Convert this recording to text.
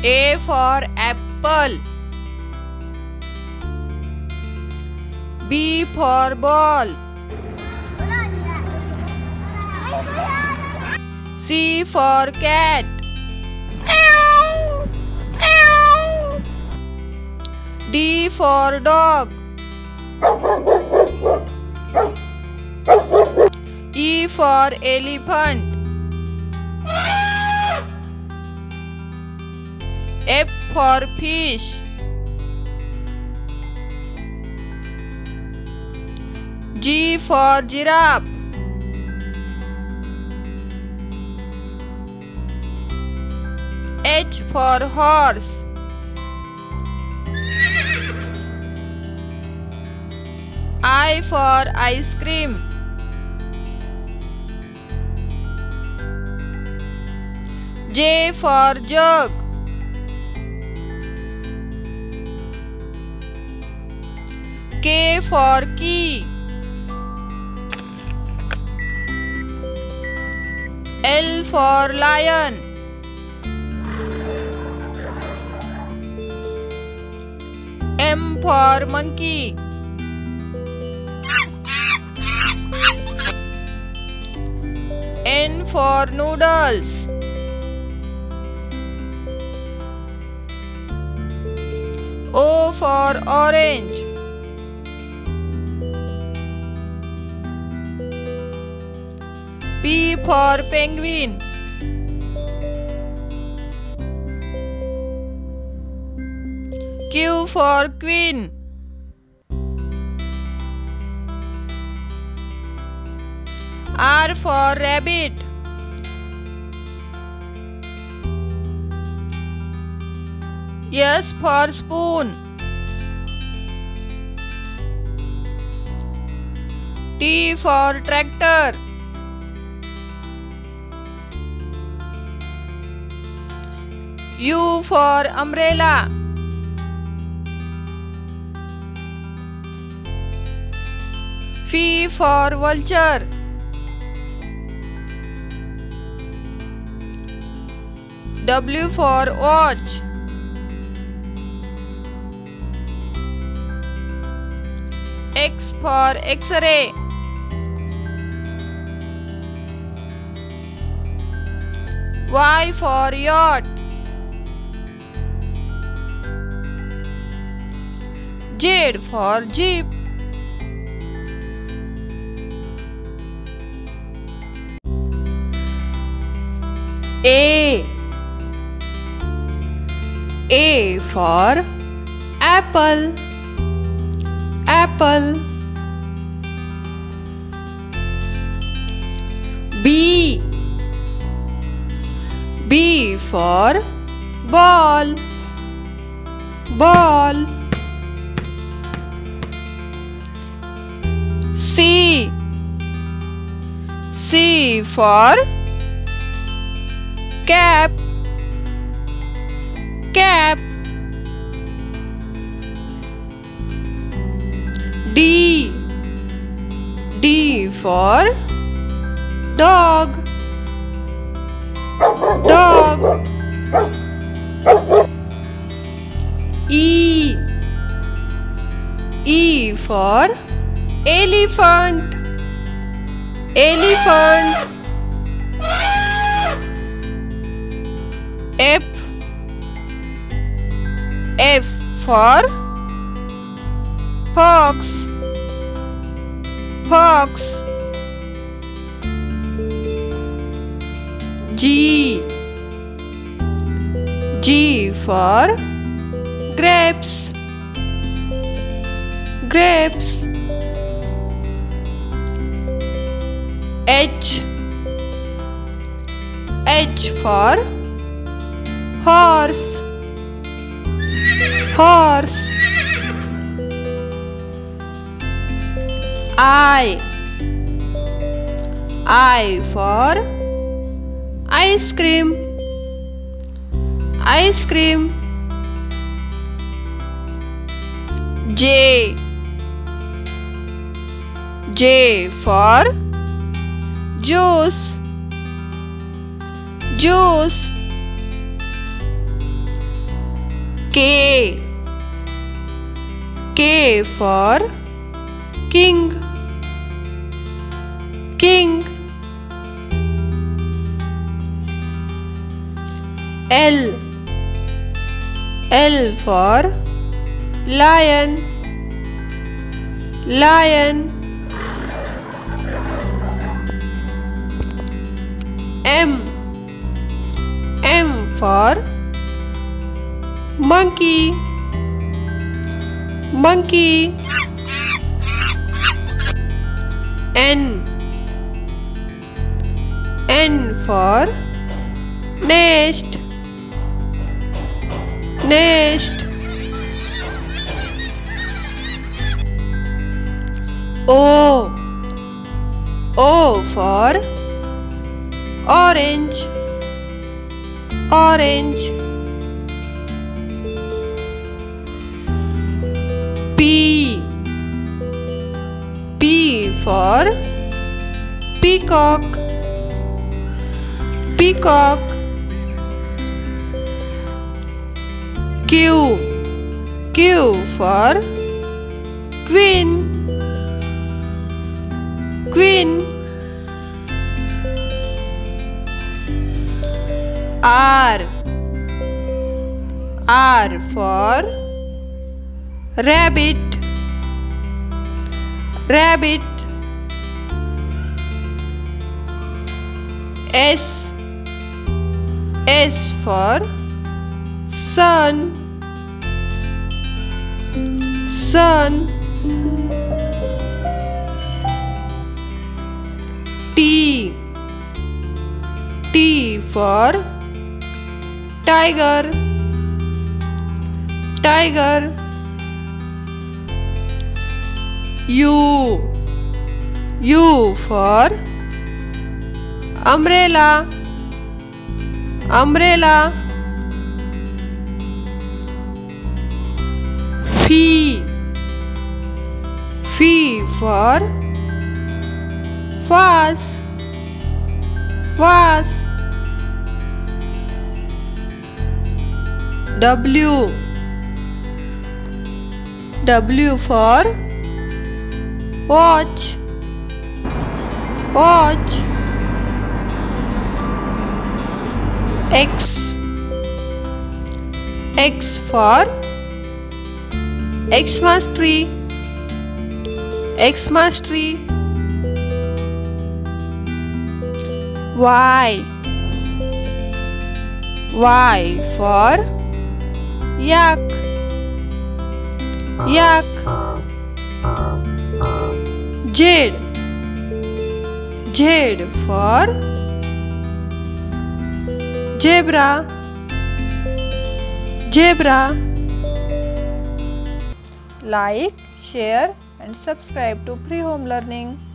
A for apple. B for ball. C for cat. D for dog. E for elephant. F for fish. G for giraffe. H for horse. I for ice cream. J for jug. K for key. L for lion. M for monkey. N for noodles. O for orange. P for penguin. Q for queen. R for rabbit. S for spoon. T for tractor. U for umbrella. V for vulture. W for watch. X for X-ray. Y for yacht. Z for jeep. A for apple. Apple. B for ball. Ball. C for cap. Cap. D for dog. Dog. E for elephant. Elephant. F for fox. Fox. G for grapes. Grapes. H for horse. Horse. I for ice cream. Ice cream. J for juice. Juice. K. K for king. King. L. L for lion. Lion. M. M for monkey. Monkey. N. N for nest. Nest. O. O for orange. Orange. P. P for peacock. Peacock. Q. Q for queen. Queen. R. R for rabbit. Rabbit. S. S for sun. Sun. T. T for tiger. Tiger. U. U for umbrella. Umbrella. Phi. Phi for vase. Vase. W. W for watch. Watch. X. X for Xmas tree. Xmas tree. Y. Y for yak. Yak. Z. Z for zebra. Zebra. Like, share and subscribe to Free Home Learning.